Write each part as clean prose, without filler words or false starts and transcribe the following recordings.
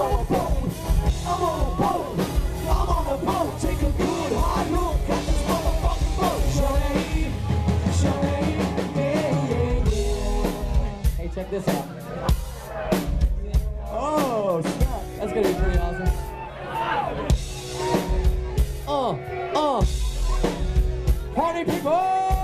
a boat. I'm on a boat. I'm on a boat. Take a good hard look at this motherfucking boat. Shawty, shawty, yeah, yeah, yeah. Hey, check this out. Oh, snap. That's gonna be pretty awesome. Party people!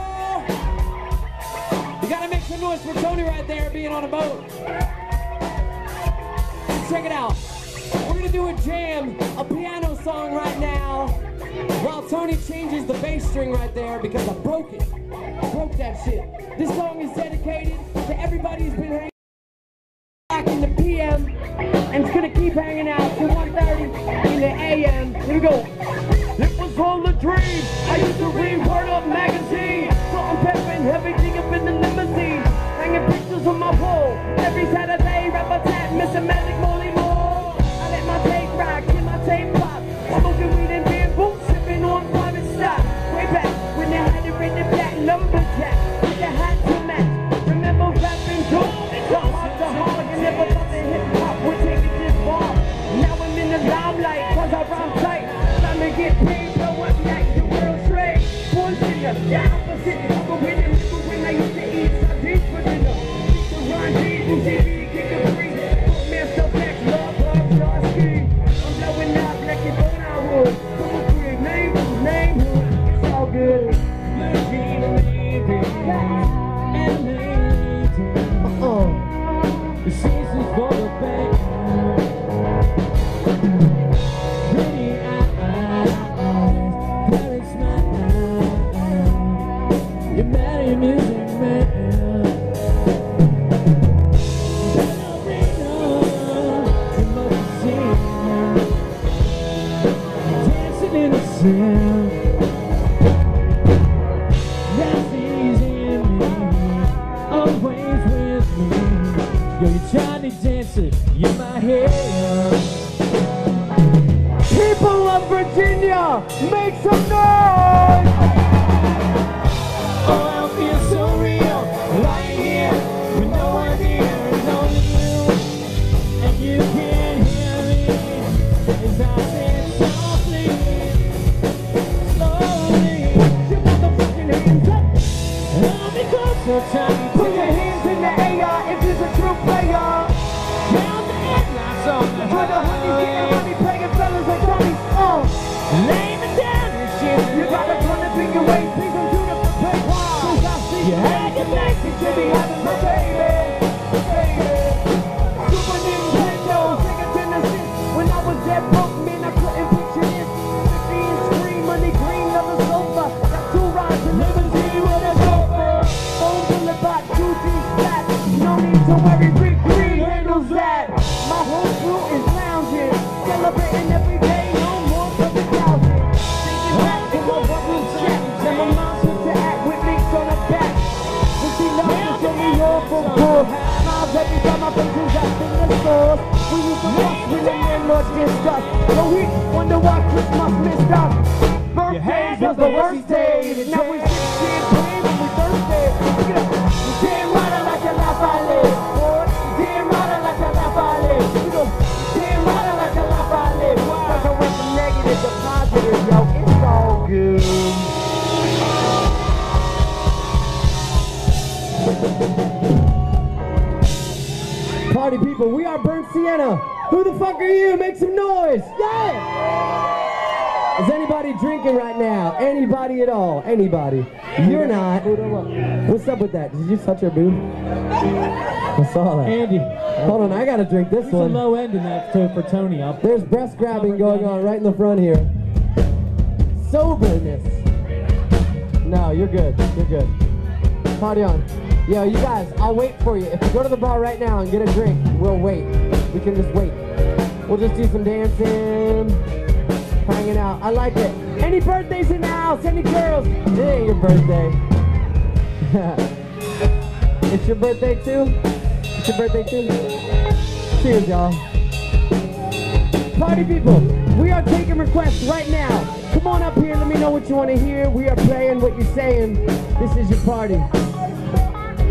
You gotta make some noise for Tony right there being on a boat. Check it out. We're gonna do a jam, a piano song right now, while Tony changes the bass string right there because I broke it. I broke that shit. This song is dedicated to everybody who's been hanging back in the PM and it's gonna keep hanging out till 1:30 in the AM. Here we go. It was all a dream. I used to read Word Up magazine, salt and pepper and everything up in the limousine, hanging pictures on my wall. Every Saturday, rap a tap, Mr. Magic Molly Moore. I let my tape rock, till my tape pop, smoking weed and beer, boom, sipping on private stock. Way back when they had it in the black lumberjack with the hat to match. Remember rapping dope, the heart to heart, and never thought that hip hop would take it this far. Now I'm in the limelight, cause I rhyme tight. Time to get paid, so up like the world trade. Bullshit, the opposite of a winning nigga when I used to eat sardines for dinner. Used to run deep and TV, kick a free. Put me stuff back, love, Starsky. I'm blowing up like you thought I would. Come on, quick, name, it's all good. Eugene, maybe, and maybe. The season's for the bank. That's easy in me, always with me. Yo, you Johnny Dancer, you're my hero. People of Virginia, make some noise! Oh, I feel so real, right here, with no one here, it's only you. And you can't hear me, as I say softly, slowly. Your motherfucking hands up, hold me closer, Johnny. Put your hands in the air if you're a true player. Count the headlights on the hood. The honey's getting money, playing fellas like Johnny's on. Lay me down and shit. You gotta turn the big away, please don't do the play. Cause I see you had your back, you should be having my baby. Super Nintendo, Sega Genesis. When I was that broke, man, I couldn't picture this. 50-inch screen, money green, leather sofa. Got 2 rides and limousine with a chauffeur. Phone boulevard, 2G flat. No need to worry, Rick Green handles that. My whole crew is lounging, celebrating every day, no more public housing. Thinking back to my brother's chat, and my mom took to act with links on her back. When she loves to show me all for good. Smiles every time my face is up in the stores. We used to watch when the landlord discussed. So we wonder why Christmas missed us. Birthdays was the worst days. Now we sip champagne when we thirsty. Look it up. Damn right I like a life I live. Damn right I like a life I live. Damn right I like a life I live. Cause I went from negative to positive, yo. It's all good. Party people, we are Burnt Sienna. Who the fuck are you? Make some noise. Yeah! Is anybody drinking right now? Anybody at all? Anybody? You're not. What's up with that? Did you touch her boob? I saw that. Andy. Hold on, I gotta drink this one. There's a low end in that too for Tony. There's breast grabbing going on right in the front here. Soberness. No, you're good. You're good. Party on. Yo, you guys, I'll wait for you. If you go to the bar right now and get a drink, we'll wait. We can just wait. We'll just do some dancing, hanging out. I like it. Any birthdays in the house? Any girls? It ain't your birthday. It's your birthday too? It's your birthday too? Cheers, y'all. Party people, we are taking requests right now. Come on up here, let me know what you want to hear. We are playing what you're saying. This is your party.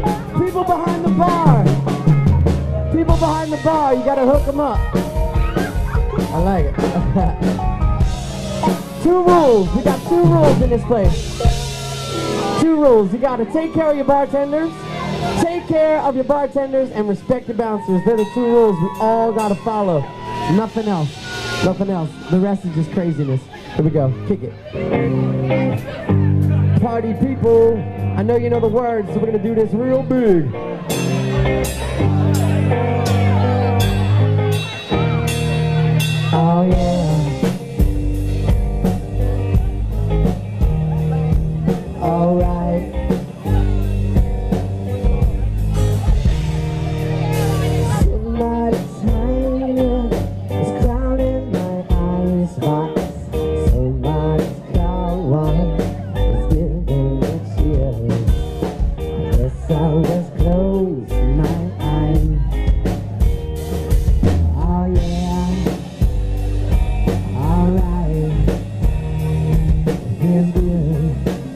People behind the bar. People behind the bar, you gotta hook them up. I like it. 2 rules. We got 2 rules in this place. 2 rules. You gotta take care of your bartenders, take care of your bartenders, and respect your bouncers. They're the 2 rules we all gotta follow. Nothing else. Nothing else. The rest is just craziness. Here we go. Kick it. Party people, I know you know the words, so we're gonna do this real big. Oh yeah. All right. Summertime is crowding my icebox. So much power is building a chill. I guess I'll just close my eyes. Oh yeah. All right. Feels good.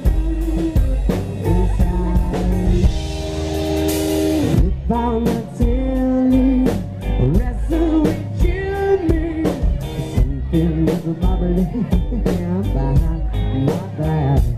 Found my telly, wrestle with Jimmy. Something was bubbling behind my back.